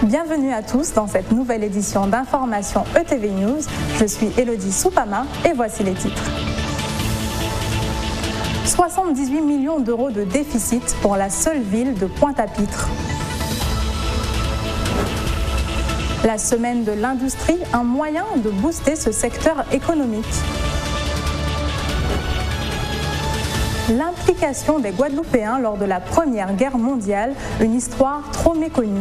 Bienvenue à tous dans cette nouvelle édition d'Information ETV News. Je suis Elodie Soupama et voici les titres. 78 millions d'euros de déficit pour la seule ville de Pointe-à-Pitre. La semaine de l'industrie, un moyen de booster ce secteur économique. L'implication des Guadeloupéens lors de la Première Guerre mondiale, une histoire trop méconnue.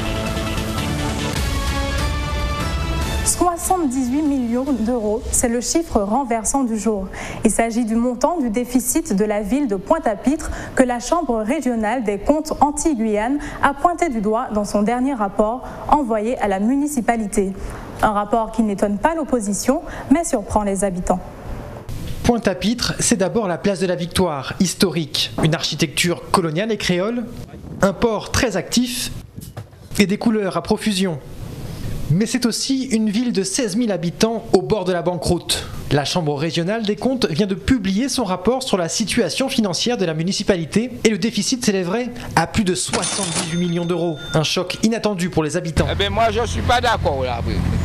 78 millions d'euros, c'est le chiffre renversant du jour. Il s'agit du montant du déficit de la ville de Pointe-à-Pitre que la Chambre régionale des comptes Antilles-Guyane a pointé du doigt dans son dernier rapport envoyé à la municipalité. Un rapport qui n'étonne pas l'opposition, mais surprend les habitants. Pointe-à-Pitre, c'est d'abord la place de la Victoire, historique, une architecture coloniale et créole, un port très actif et des couleurs à profusion. Mais c'est aussi une ville de 16 000 habitants au bord de la banqueroute. La Chambre régionale des comptes vient de publier son rapport sur la situation financière de la municipalité et le déficit s'élèverait à plus de 78 millions d'euros. Un choc inattendu pour les habitants. Eh bien moi je ne suis pas d'accord là.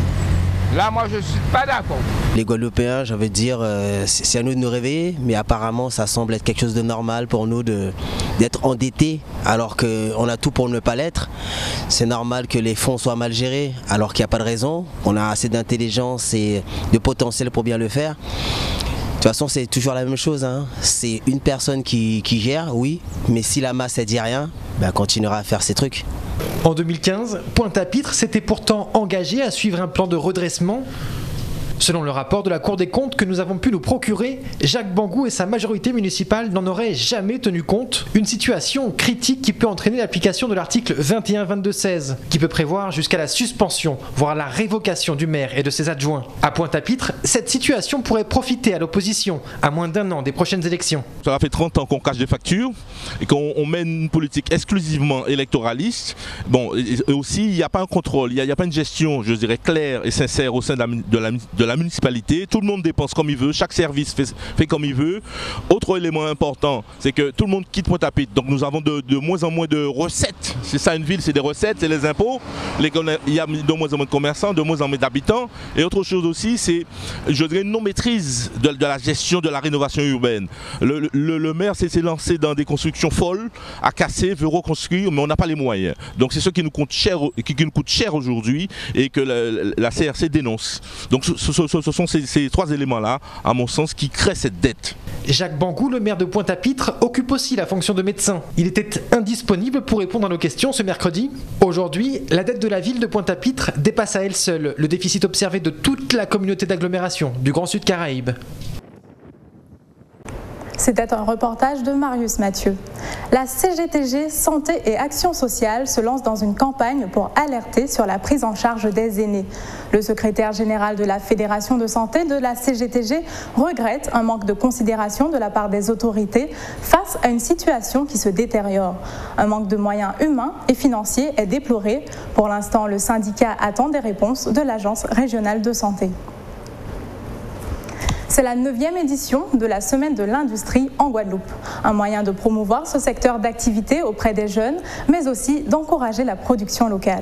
Là, moi, je ne suis pas d'accord. Les Guadeloupéens, j'ai envie de dire, c'est à nous de nous réveiller, mais apparemment, ça semble être quelque chose de normal pour nous d'être endettés, alors qu'on a tout pour ne pas l'être. C'est normal que les fonds soient mal gérés, alors qu'il n'y a pas de raison. On a assez d'intelligence et de potentiel pour bien le faire. De toute façon, c'est toujours la même chose, hein. C'est une personne qui gère, oui, mais si la masse ne dit rien, elle continuera à faire ses trucs. En 2015, Pointe-à-Pitre s'était pourtant engagé à suivre un plan de redressement. Selon le rapport de la Cour des comptes que nous avons pu nous procurer, Jacques Bangou et sa majorité municipale n'en auraient jamais tenu compte. Une situation critique qui peut entraîner l'application de l'article 21-22-16, qui peut prévoir jusqu'à la suspension, voire la révocation du maire et de ses adjoints. À Pointe-à-Pitre, cette situation pourrait profiter à l'opposition, à moins d'un an des prochaines élections. Ça fait 30 ans qu'on cache des factures et qu'on mène une politique exclusivement électoraliste. Bon, et aussi, il n'y a pas un contrôle, il n'y a pas une gestion, je dirais, claire et sincère au sein de la municipalité. Tout le monde dépense comme il veut, chaque service fait comme il veut. Autre élément important, c'est que tout le monde quitte Pointe-à-Pitre, donc nous avons de moins en moins de recettes. C'est ça une ville, c'est des recettes, c'est les impôts. Il y a de moins en moins de commerçants, de moins en moins d'habitants. Et autre chose aussi, c'est, je dirais, une non-maîtrise de la gestion de la rénovation urbaine. Le maire s'est lancé dans des constructions folles, a cassé, veut reconstruire, mais on n'a pas les moyens. Donc c'est ce qui nous coûte cher aujourd'hui et que la CRC dénonce. Donc ce sont ces trois éléments-là, à mon sens, qui créent cette dette. Jacques Bangou, le maire de Pointe-à-Pitre, occupe aussi la fonction de médecin. Il était indisponible pour répondre à nos questions ce mercredi. Aujourd'hui, la dette de la ville de Pointe-à-Pitre dépasse à elle seule le déficit observé de toute la communauté d'agglomération du Grand Sud Caraïbe. C'était un reportage de Marius Mathieu. La CGTG Santé et Action Sociale se lance dans une campagne pour alerter sur la prise en charge des aînés. Le secrétaire général de la Fédération de santé de la CGTG regrette un manque de considération de la part des autorités face à une situation qui se détériore. Un manque de moyens humains et financiers est déploré. Pour l'instant, le syndicat attend des réponses de l'Agence régionale de santé. C'est la 9e édition de la Semaine de l'industrie en Guadeloupe. Un moyen de promouvoir ce secteur d'activité auprès des jeunes, mais aussi d'encourager la production locale.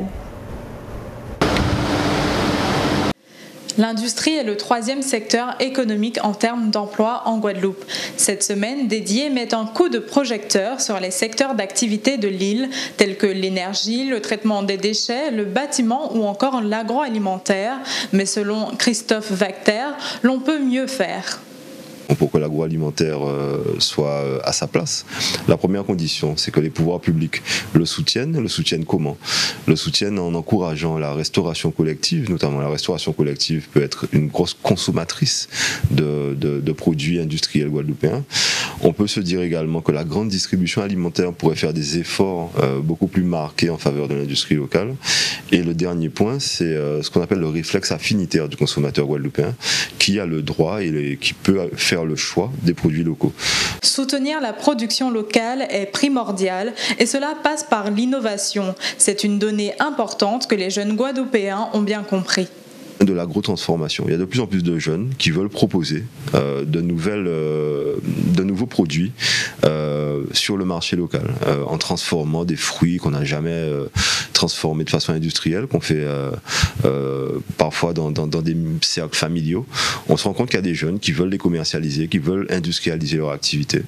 L'industrie est le 3e secteur économique en termes d'emploi en Guadeloupe. Cette semaine dédiée met un coup de projecteur sur les secteurs d'activité de l'île, tels que l'énergie, le traitement des déchets, le bâtiment ou encore l'agroalimentaire. Mais selon Christophe Vacter, l'on peut mieux faire. Pour que l'agroalimentaire soit à sa place, la première condition, c'est que les pouvoirs publics le soutiennent. Le soutiennent comment? Le soutiennent en encourageant la restauration collective, notamment la restauration collective peut être une grosse consommatrice de produits industriels guadeloupéens. On peut se dire également que la grande distribution alimentaire pourrait faire des efforts beaucoup plus marqués en faveur de l'industrie locale. Et le dernier point, c'est ce qu'on appelle le réflexe affinitaire du consommateur guadeloupéen, qui a le droit et qui peut faire le choix des produits locaux. Soutenir la production locale est primordial et cela passe par l'innovation. C'est une donnée importante que les jeunes Guadeloupéens ont bien compris. de l'agrotransformation. Il y a de plus en plus de jeunes qui veulent proposer de nouveaux produits sur le marché local, en transformant des fruits qu'on n'a jamais transformés de façon industrielle, qu'on fait parfois dans des cercles familiaux. On se rend compte qu'il y a des jeunes qui veulent les commercialiser, qui veulent industrialiser leur activité.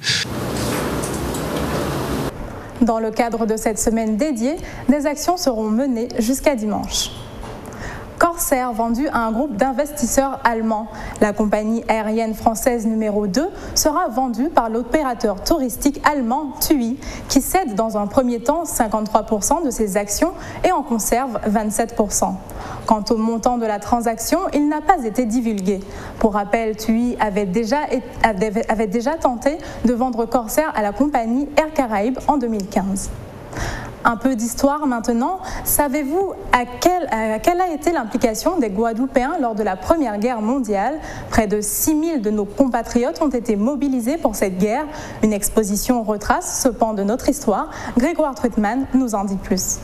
Dans le cadre de cette semaine dédiée, des actions seront menées jusqu'à dimanche. Corsair vendu à un groupe d'investisseurs allemands. La compagnie aérienne française numéro 2 sera vendue par l'opérateur touristique allemand TUI, qui cède dans un premier temps 53% de ses actions et en conserve 27%. Quant au montant de la transaction, il n'a pas été divulgué. Pour rappel, TUI avait déjà tenté de vendre Corsair à la compagnie Air Caraïbes en 2015. Un peu d'histoire maintenant. Savez-vous quelle a été l'implication des Guadeloupéens lors de la Première Guerre mondiale? Près de 6000 de nos compatriotes ont été mobilisés pour cette guerre. Une exposition retrace ce pan de notre histoire. Grégoire Truitman nous en dit plus.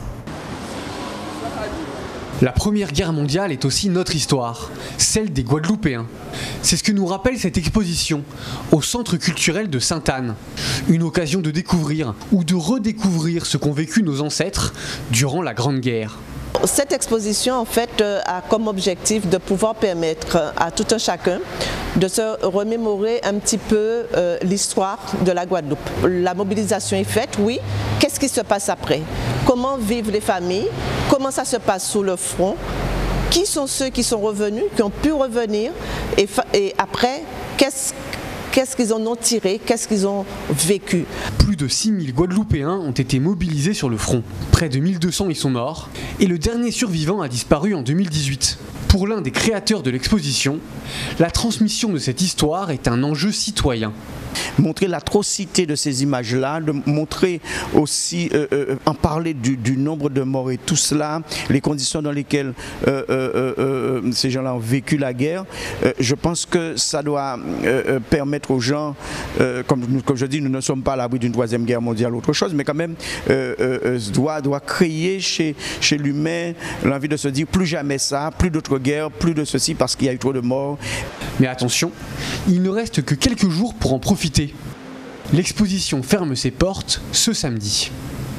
La Première Guerre mondiale est aussi notre histoire, celle des Guadeloupéens. C'est ce que nous rappelle cette exposition au Centre culturel de Sainte-Anne. Une occasion de découvrir ou de redécouvrir ce qu'ont vécu nos ancêtres durant la Grande Guerre. Cette exposition en fait a comme objectif de pouvoir permettre à tout un chacun de se remémorer un petit peu l'histoire de la Guadeloupe. La mobilisation est faite, oui. Qu'est-ce qui se passe après? Comment vivent les familles? Comment ça se passe sous le front? Qui sont ceux qui sont revenus, qui ont pu revenir? Et après, qu'est-ce qu'ils en ont tiré? Qu'est-ce qu'ils ont vécu? Plus de 6000 Guadeloupéens ont été mobilisés sur le front. Près de 1200 y sont morts. Et le dernier survivant a disparu en 2018. Pour l'un des créateurs de l'exposition, la transmission de cette histoire est un enjeu citoyen. Montrer l'atrocité de ces images-là, de montrer aussi, en parler du nombre de morts et tout cela, les conditions dans lesquelles ces gens-là ont vécu la guerre. Je pense que ça doit permettre aux gens, comme je dis, nous ne sommes pas à l'abri d'une troisième guerre mondiale ou autre chose, mais quand même doit créer chez l'humain l'envie de se dire plus jamais ça, plus d'autres guerres, plus de ceci parce qu'il y a eu trop de morts. Mais attention, il ne reste que quelques jours pour en profiter. L'exposition ferme ses portes ce samedi.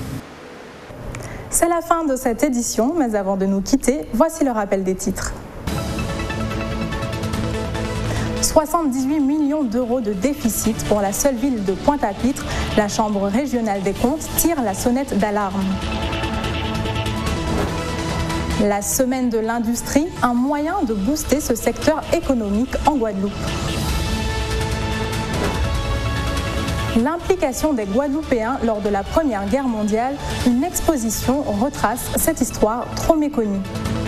C'est la fin de cette édition, mais avant de nous quitter, voici le rappel des titres. 78 millions d'euros de déficit pour la seule ville de Pointe-à-Pitre. La Chambre régionale des comptes tire la sonnette d'alarme. La semaine de l'industrie, un moyen de booster ce secteur économique en Guadeloupe. L'implication des Guadeloupéens lors de la Première Guerre mondiale, une exposition retrace cette histoire trop méconnue.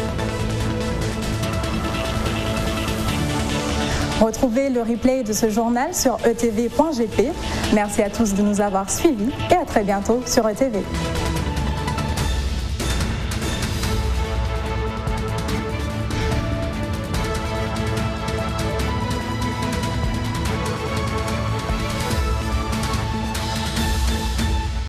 Retrouvez le replay de ce journal sur etv.gp. Merci à tous de nous avoir suivis et à très bientôt sur ETV.